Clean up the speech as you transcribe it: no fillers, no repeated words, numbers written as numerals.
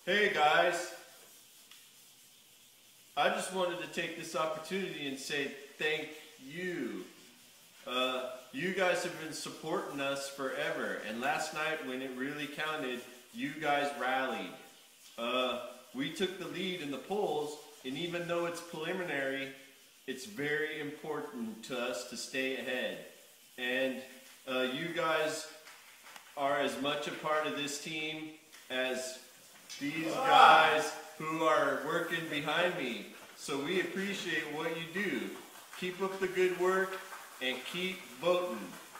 Hey guys, I just wanted to take this opportunity and say thank you. You guys have been supporting us forever, and last night when it really counted, you guys rallied. We took the lead in the polls, and even though it's preliminary, it's very important to us to stay ahead. And you guys are as much a part of this team as these guys who are working behind me. So we appreciate what you do. Keep up the good work and keep voting.